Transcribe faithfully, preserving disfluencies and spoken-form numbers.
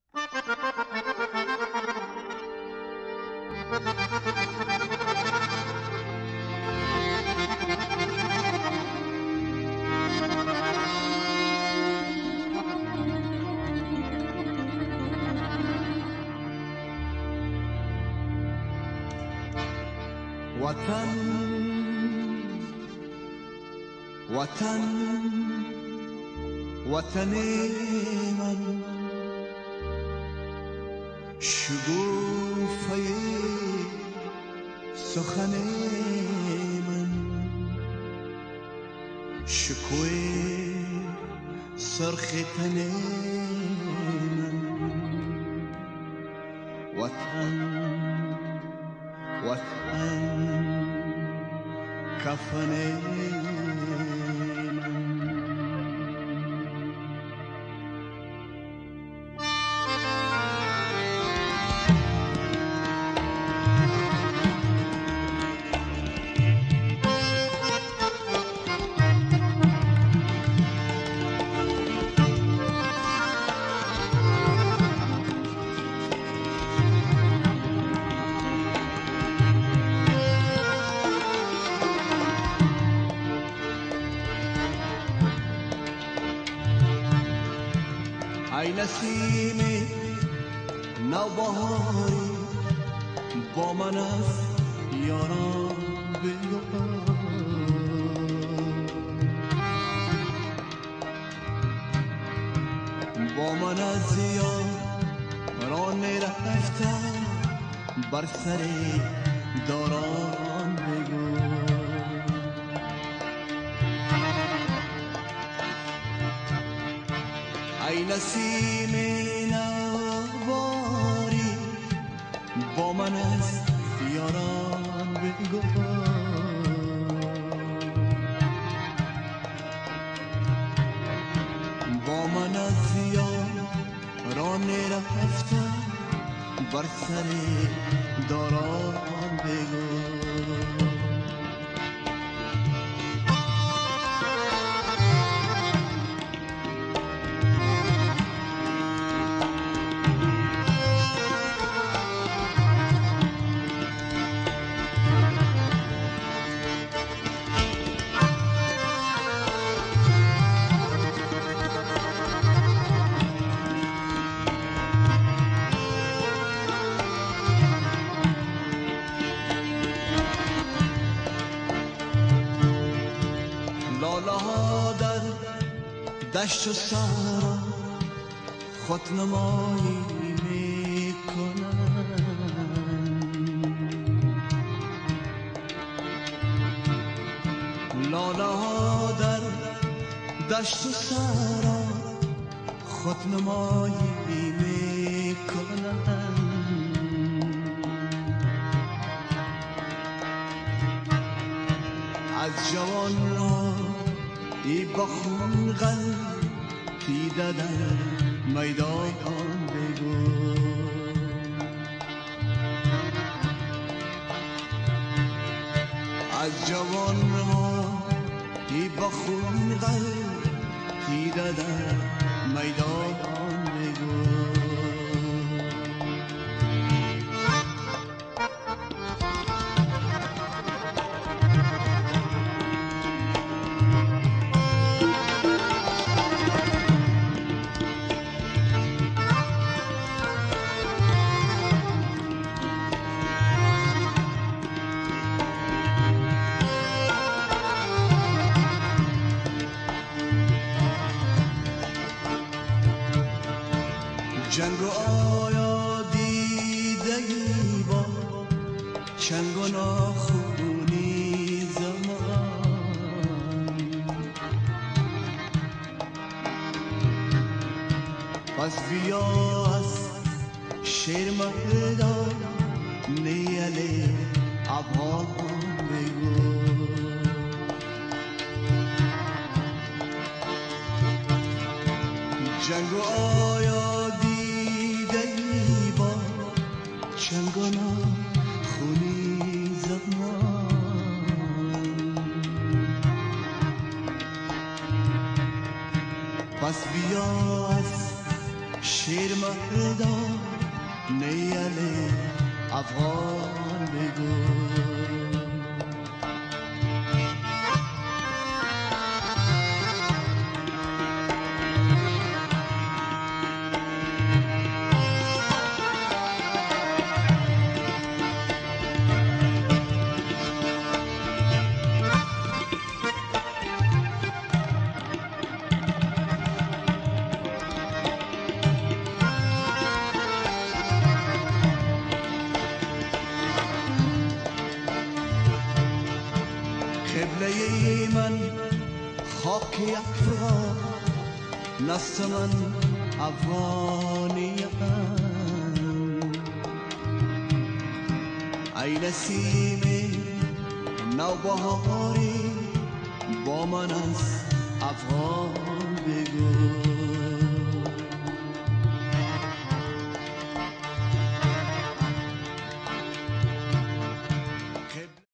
وطن وطن وطن من شگوفه سخن من شکوه سرخ تن من وطن وطن کفن ای نسیم نوبهاری با من از یاران بگو با من از یاران رفتم بر سر داران بگو ای نسیم نواری با من از یاران بگو با من از یاران رفتم بر سر داران بگو دشت و سارا خود نمایی می کنند لاله ها در دشت و سارا خود نمایی می کنند از جوان را ای بخون قلب دیده در میدان بگو از جوان ها ای بخون قلب دیده در میدان بگو جنگ آیا دیده ای با چنگ و ناخونی زمان پس بیا از شیر مردان نیل افغان بگو جنگ آیا چنگانا خونی زمان پس بیا از شیر مهدان نیل افغان بگو قبله من خاک افغان نست من افغانیم ای نسیم نوبهاری با من از افغان بگو